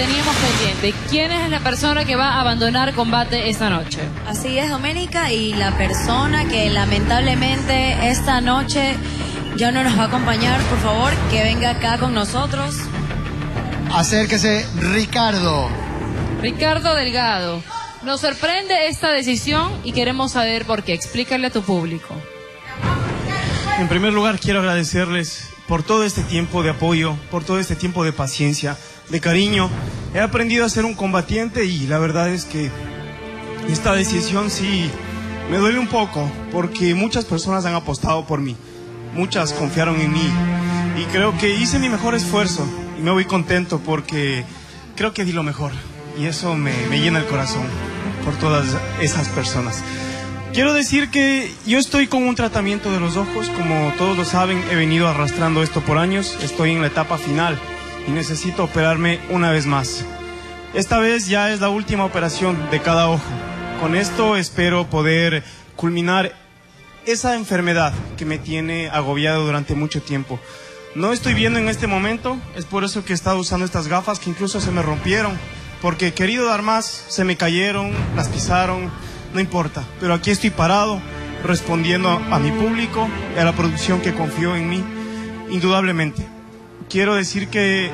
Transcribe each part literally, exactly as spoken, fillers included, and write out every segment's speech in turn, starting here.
teníamos pendiente. ¿Quién es la persona que va a abandonar combate esta noche? Así es, Doménica, y la persona que lamentablemente esta noche ya no nos va a acompañar, por favor, que venga acá con nosotros. Acérquese, Ricardo. Ricardo Delgado. Nos sorprende esta decisión y queremos saber por qué. Explícale a tu público. En primer lugar, quiero agradecerles por todo este tiempo de apoyo, por todo este tiempo de paciencia, de cariño. He aprendido a ser un combatiente y la verdad es que esta decisión sí me duele un poco, porque muchas personas han apostado por mí, muchas confiaron en mí y creo que hice mi mejor esfuerzo y me voy contento porque creo que di lo mejor y eso me, me llena el corazón por todas esas personas. Quiero decir que yo estoy con un tratamiento de los ojos, como todos lo saben, he venido arrastrando esto por años, estoy en la etapa final y necesito operarme una vez más. Esta vez ya es la última operación de cada ojo. Con esto espero poder culminar esa enfermedad que me tiene agobiado durante mucho tiempo. No estoy viendo en este momento, es por eso que he estado usando estas gafas que incluso se me rompieron, porque he querido dar más, se me cayeron, las pisaron. No importa, pero aquí estoy parado, respondiendo a, a mi público y a la producción que confió en mí, indudablemente. Quiero decir que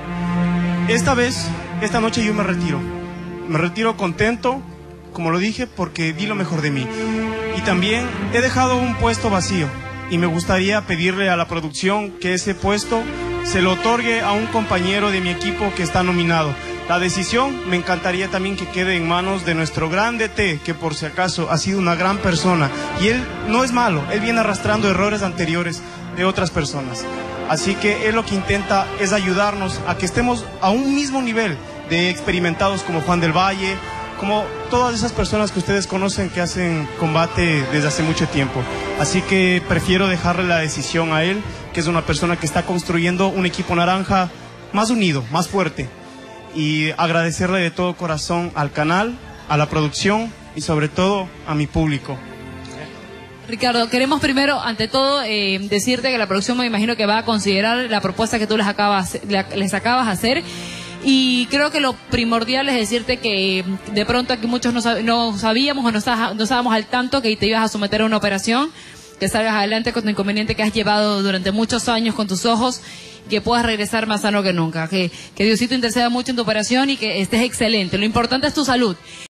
esta vez, esta noche yo me retiro. Me retiro contento, como lo dije, porque di lo mejor de mí. Y también he dejado un puesto vacío y me gustaría pedirle a la producción que ese puesto se lo otorgue a un compañero de mi equipo que está nominado. La decisión me encantaría también que quede en manos de nuestro gran D T, que por si acaso ha sido una gran persona. Y él no es malo, él viene arrastrando errores anteriores de otras personas. Así que él lo que intenta es ayudarnos a que estemos a un mismo nivel de experimentados como Juan del Valle, como todas esas personas que ustedes conocen que hacen combate desde hace mucho tiempo. Así que prefiero dejarle la decisión a él, que es una persona que está construyendo un equipo naranja más unido, más fuerte. Y agradecerle de todo corazón al canal, a la producción y sobre todo a mi público. Ricardo, queremos primero, ante todo, eh, decirte que la producción me imagino que va a considerar la propuesta que tú les acabas, les acabas de hacer. Y creo que lo primordial es decirte que de pronto aquí muchos no, sab no sabíamos o no, no estábamos al tanto que te ibas a someter a una operación, que salgas adelante con tu inconveniente que has llevado durante muchos años con tus ojos, que puedas regresar más sano que nunca, que, que Diosito interceda mucho en tu operación y que estés excelente. Lo importante es tu salud.